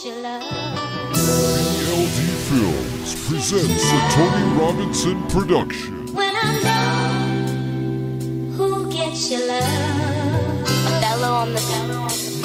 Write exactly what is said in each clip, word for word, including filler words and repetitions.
your love. B L D Films presents a Tony Robinson production. When I'm gone, who gets your love? Othello on the bellow.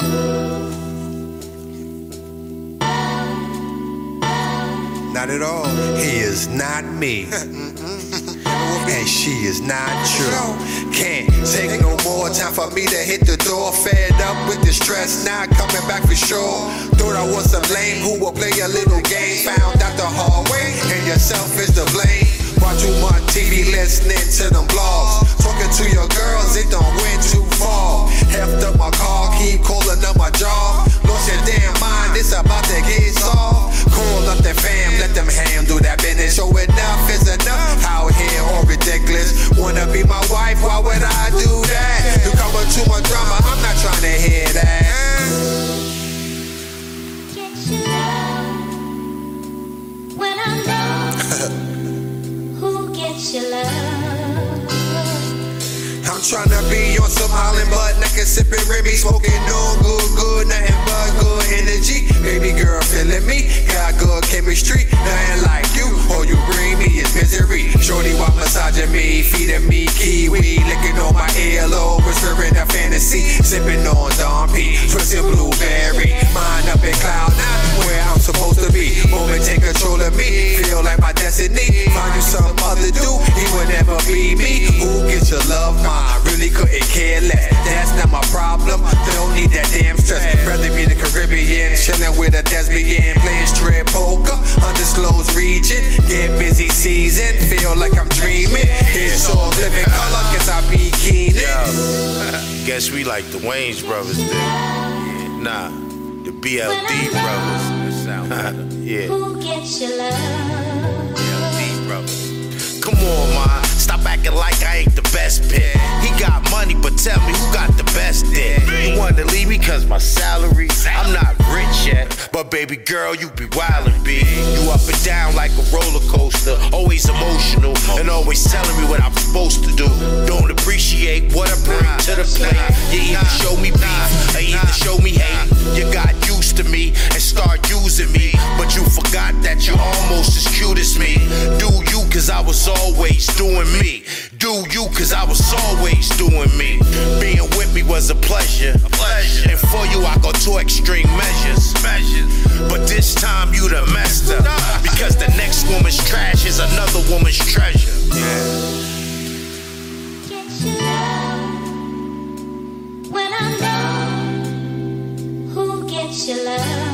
Not at all. He is not me. And she is not true. Can't take no more time for me to hit the door. Fed up with the stress, not coming back for sure. Thought I was some lame who will play a little game. Found out the hard way, and yourself is to blame. Watch too much T V, listening to them blogs. Talking to your girls, it don't went too far. Heft up my car, keep calling up my job. Lost your damn mind, it's about to get solved. Call up the fam, let them handle that business. So enough is enough, out here all ridiculous. Wanna be my wife, why would I do that? You come with too much drama, I'm not trying to hear that. Get your love. When I'm gone, who gets your love? I'm tryna be on some Holland butt naked, sipping Remy, smoking no good, good, nothing but good energy. Baby girl feeling me, got good chemistry, nothing like you. All you bring me is misery. Shorty while massaging me, feeding me kiwi, licking on my earlobe, whispering a fantasy, sipping on Dom P, twisting blueberry. Mind up in cloud nine, where I'm supposed to be. Moment take control of me, feel like my destiny. Find you some other dude, he would never be me. Who gets your love, mine? Really couldn't care less. That's not my problem. Don't need that damn stress. Rather be in the Caribbean, chilling with a thespian, playing strip poker, undisclosed region. Get busy season, feel like I'm dreaming. It's all living color, guess I be keen. Yo, guess we like the Wayans brothers then. Nah, the B L D brothers. That sound better. Yeah. Who gets your love? B L D brothers. Come on, man. Stop acting like I ain't the best pick. He got money, but tell me who got the best dick. You wanted to leave me cause my salary. I'm not rich yet, but baby girl, you be wildin', B. You up and down like a roller coaster, always emotional, and always telling me what I'm supposed to do. Don't appreciate what I bring to the plate. You either show me beef, or either show me hate. You got used to me and start using me, but you forgot that you're almost as cute as me. Do you cause I was always doing me. Do you cause I was always doing me. Being with me was a pleasure. A pleasure. And for you I go to extreme measures. measures. But this time you done messed up. Because the next woman's trash is another woman's treasure. Yeah. Get your love. When I'm gone, who gets your love?